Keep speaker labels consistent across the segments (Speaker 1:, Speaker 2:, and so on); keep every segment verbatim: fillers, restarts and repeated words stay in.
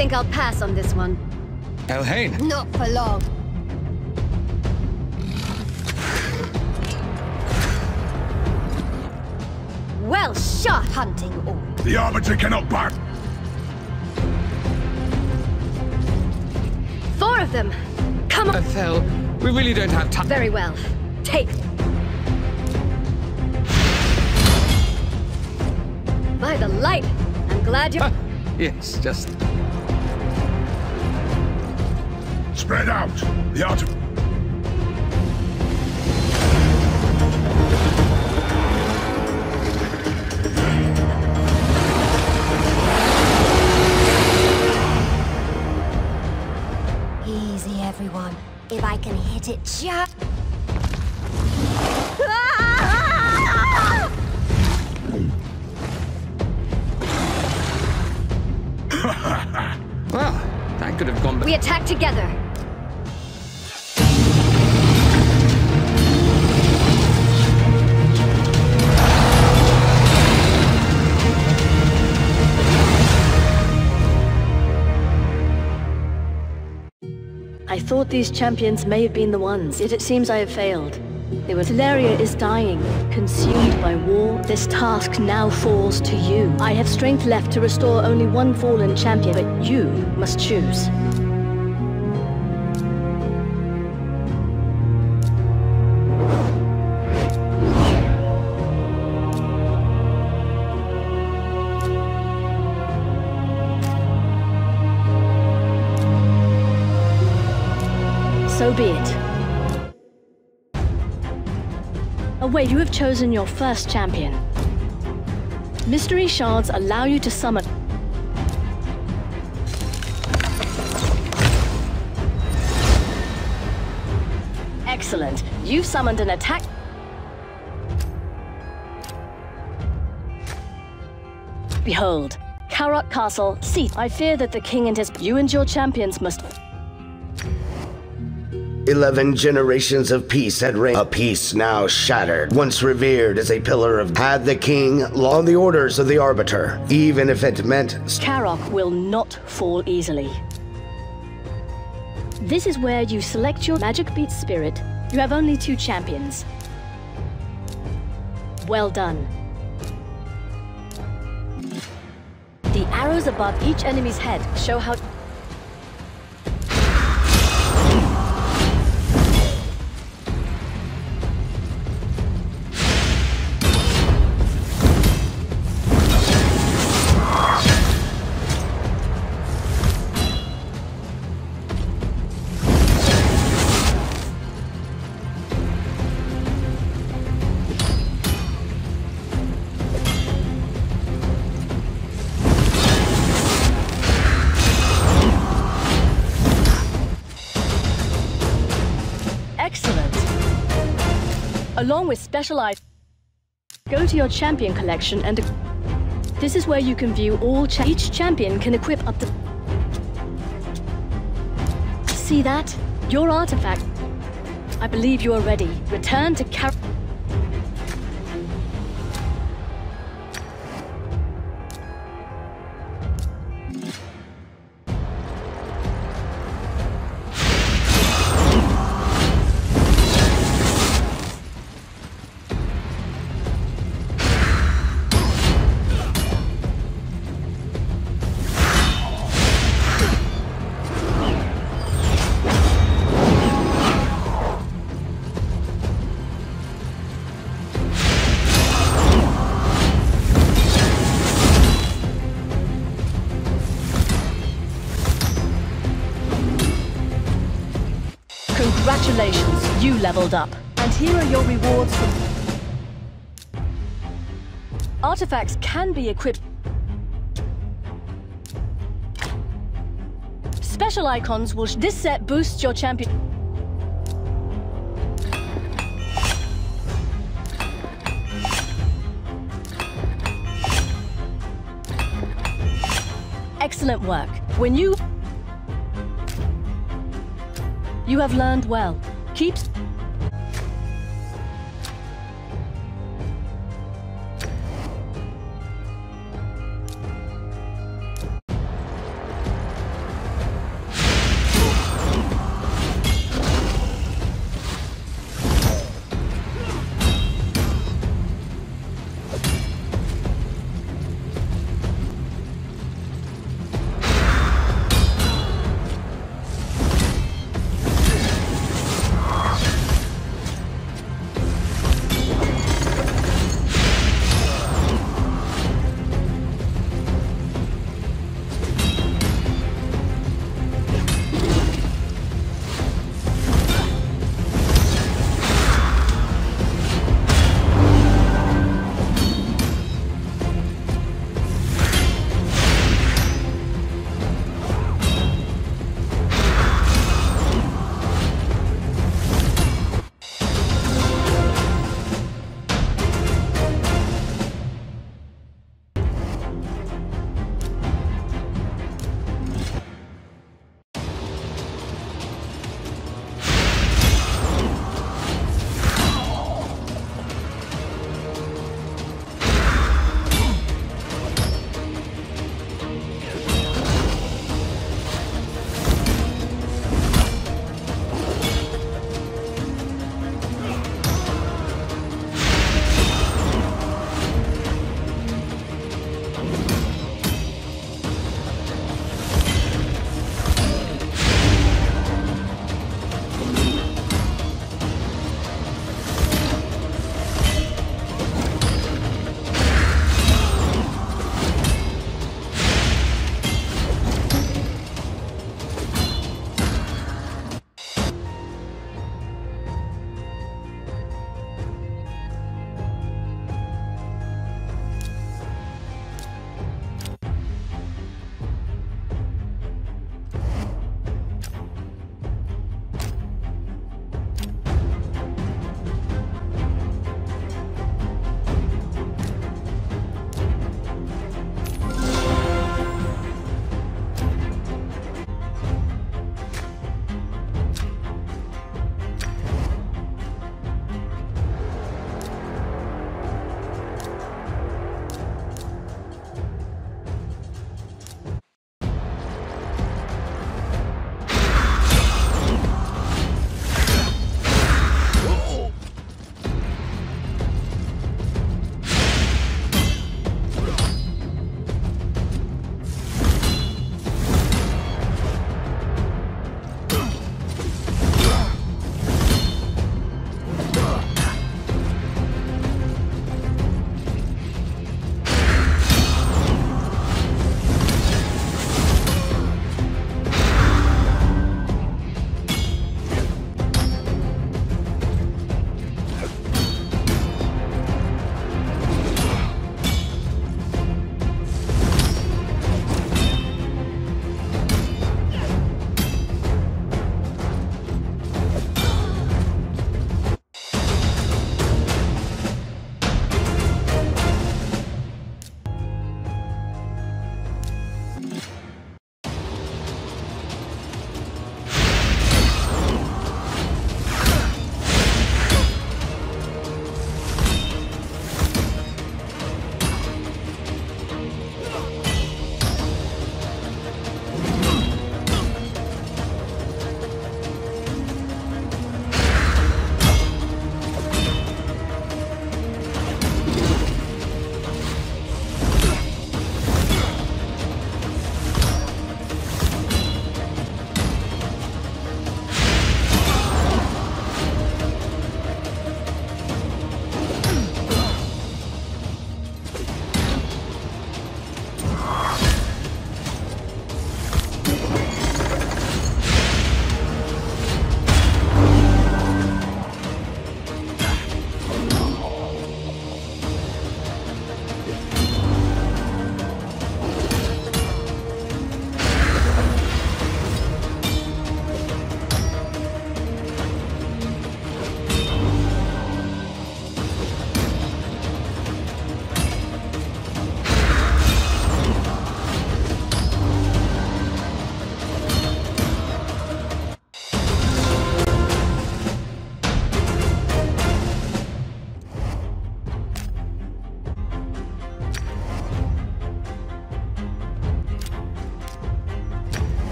Speaker 1: think I'll pass on this one.
Speaker 2: Elhain.
Speaker 1: Not for long. Well shot, hunting orc.
Speaker 3: The Arbiter cannot back.
Speaker 1: Four of them. Come on.
Speaker 2: Athel, we really don't have time.
Speaker 1: Very well. Take. By the light. I'm glad you.
Speaker 2: Ah, yes, just.
Speaker 3: Spread out. The art of...
Speaker 1: Easy, everyone. If I can hit it just...
Speaker 2: Well, that could have gone...
Speaker 1: We attack together.
Speaker 4: I thought these champions may have been the ones, yet it seems I have failed. They were. Teleria is dying, consumed by war. This task now falls to you. I have strength left to restore only one fallen champion, but you must choose. So be it. Oh wait, you have chosen your first champion. Mystery shards allow you to summon... Excellent. You've summoned an attack... Behold, Karok Castle, seat. I fear that the king and his... You and your champions must...
Speaker 5: Eleven generations of peace had reigned. A peace now shattered, once revered as a pillar of... Had the king law the orders of the Arbiter, even if it meant...
Speaker 4: Karok will not fall easily. This is where you select your magic beat spirit. You have only two champions. Well done. The arrows above each enemy's head show how... Along with special items, go to your champion collection and this is where you can view all cha each champion can equip up to... See that? Your artifact. I believe you are ready. Return to Car... Congratulations, you leveled up. And here are your rewards from... Artifacts can be equipped. Special icons will... This set boosts your champion... Excellent work. When you... You have learned well. Keep...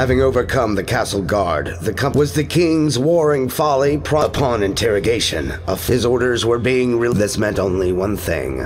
Speaker 5: Having overcome the castle guard, the comp was the king's warring folly pro upon interrogation. Of his orders were being re- This meant only one thing.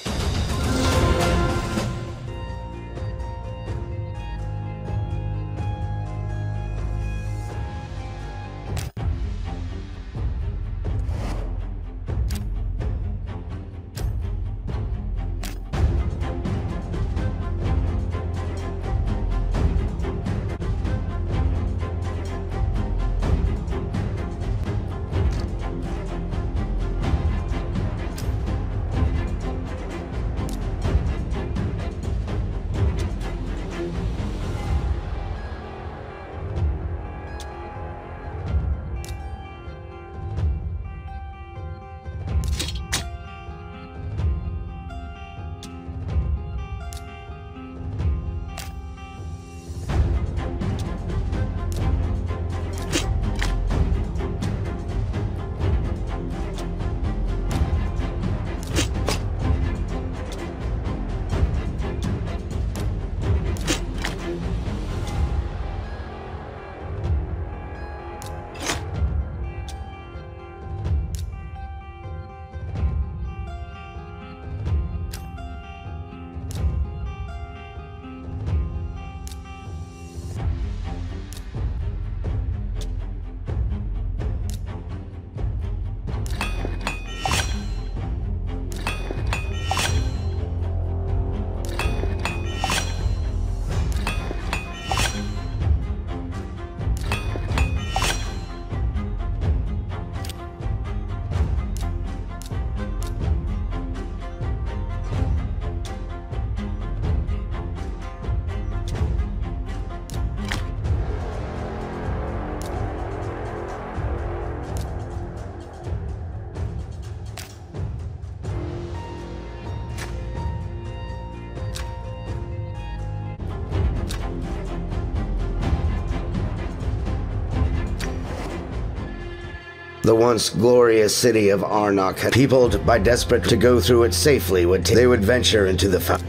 Speaker 5: The once glorious city of Arnok, peopled by desperate to go through it safely, would they would venture into the fa-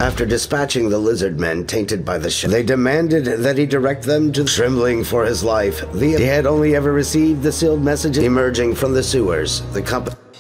Speaker 5: After dispatching the lizard men tainted by the sh- they demanded that he direct them to trembling for his life. The he had only ever received the sealed messages emerging from the sewers. The comp-